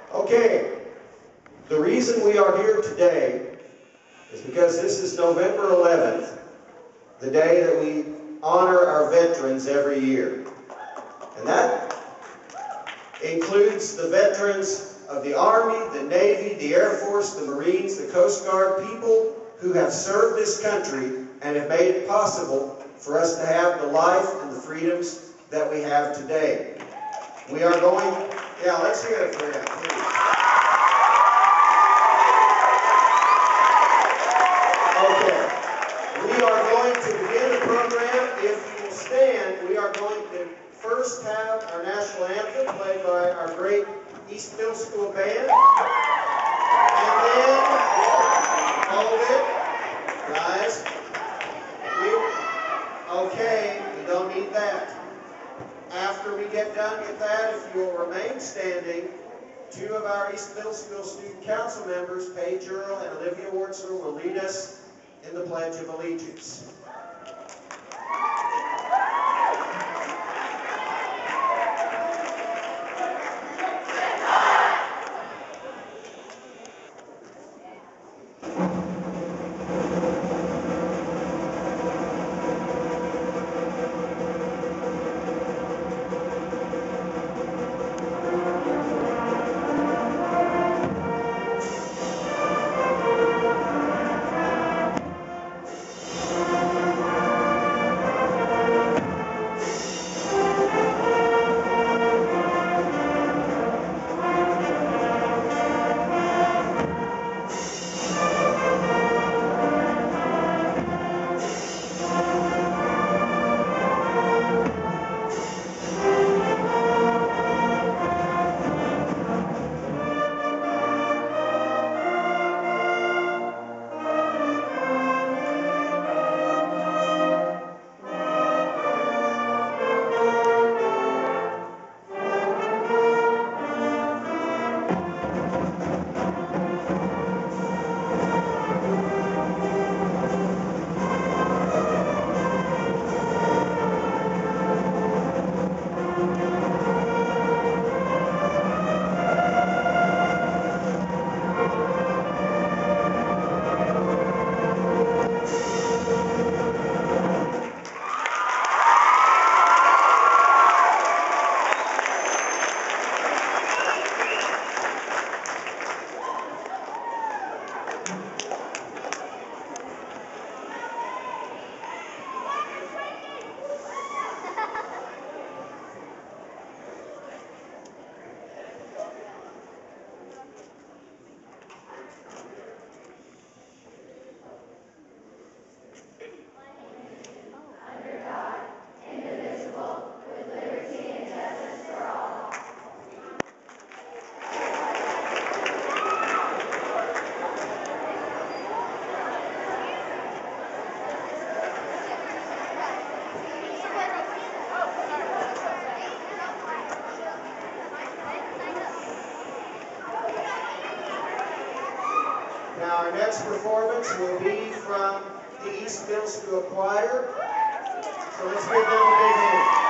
Okay, the reason we are here today is because this is November 11th, the day that we honor our veterans every year. And that includes the veterans of the Army, the Navy, the Air Force, the Marines, the Coast Guard, people who have served this country and have made it possible for us to have the life and the freedoms that we have today. We are going, let's hear it for them, please. Okay, we are going to begin the program. If you will stand, we are going to first have our national anthem played by our great East Middle School band. And then, hold it, guys. Okay, we don't need that. After we get done with that, if you will remain standing, two of our East Middle School Student Council members, Paige Earle and Olivia Wartzler, will lead us in the Pledge of Allegiance. Now our next performance will be from the East Middle School Choir. So let's give them a big hand.